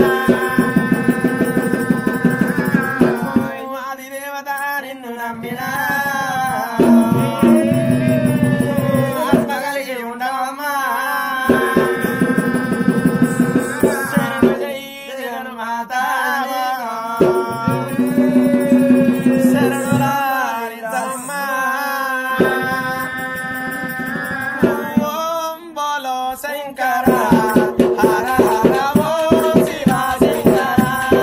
ఆదిదేవత నిన్ను నమ్మినా కలిగి ఉండవమ్మా శరణు జై జగన్ మాత శరణులారితమ్మా ఓం బోలో శంకర హర హర ఓం శివ శంకర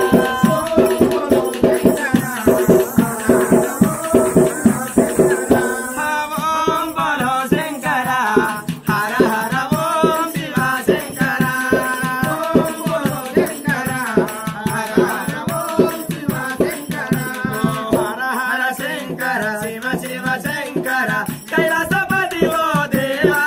ఓం బోలో శంకర హర హర ఓం శివ శంకర ఓం బోలో శంకర హర హర ఓం శివ శంకర హర హర శంకర శివ శివ శంకర కైలాసపతి ఓ దేవా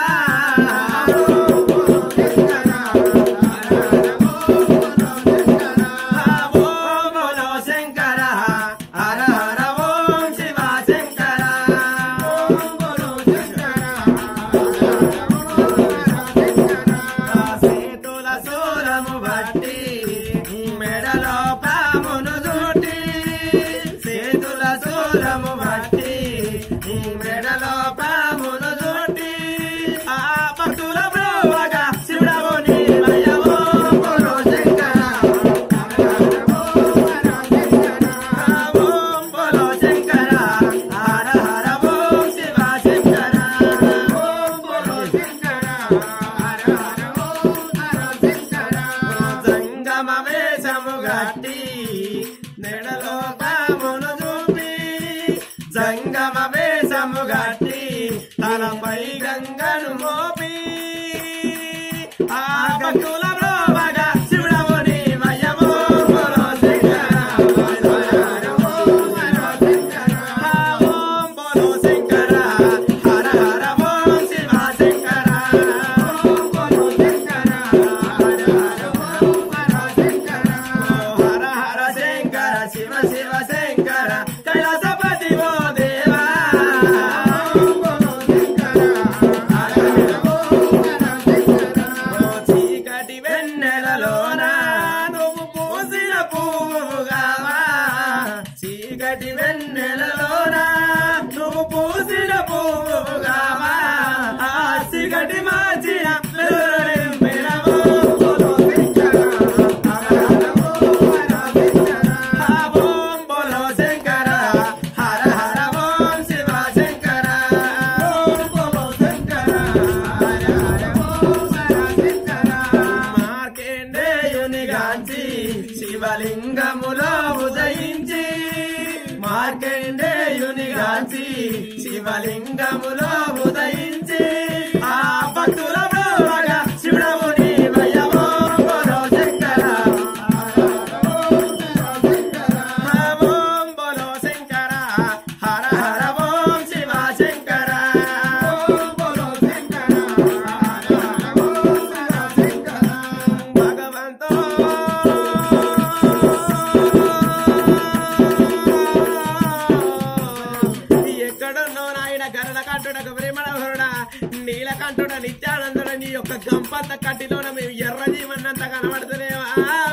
ఓం బోలో శంకర హర హర ఓం శివ శంకర ఓం బోలో శంకర సేతుల సూరము బట్టి మెడలో పామును జూటి సేతుల సూరము బట్టి మెడలో పామును జూటి ఆ భక్తుల బ్రోవగా శివుడవు నీవయ్యవో బోలో శంకర ఓం బోలో శంకర హర హర ఓం శివ శంకర ఓం బోలో శంకర హర హర ఓం శంకర సంగమ వేషము గట్టి నెడలో పామును చూపి సంగమ వేషము గట్టి తలపై గంగను మోపి ఆ భక్తుల బ్రోవగా శివుడవు నీవయ్యవో బోలో శంకర ఓం బోలో శంకర హర హర ఓం శివ శంకర ఓం బోలో శంకర హర హర ఓం శంకర హర హర శంకర శివ శివ శంకర కైలాసపతి ఓ దేవా ఓం బోలో శంకర హర హర ఓం శంకర చీకటి వెన్నెలలోన నువ్వు పూసిన పువ్వుగావా చీకటి వెన్నెలలోన నువ్వు పూసిన పువ్వుగావా ఆ చీకటి మార్చిన వెలుగునింపినవో బోలో శంకర హర హర ఓం బోలో శంకర హర హర ఓం శివ శంకర ఓం బోలో శంకర హర హర ఓం శంకర మార్కండేయుని గాంచి శివలింగములో ఉదయించి మార్కండేయుని గాంచి శివలింగములో ఉదయించి ఆ భక్తుల బ్రోవగా శివుడవు నీవయ్యవో బోలో శంకర ఓం బోలో శంకర హర హర ఓం శివ శంకర ఓం బోలో శంకర హర హర ఓం శంకర భగవంతో ఎక్కడున్నో నాయన గరళ కంటుడకు ప్రేమనవరుడా నీలకంఠుడ నిత్యానందుడ నీ యొక్క గంపంత కట్టిలోన మేము ఎర్ర జీవన్నంత కనబడుతున్నావా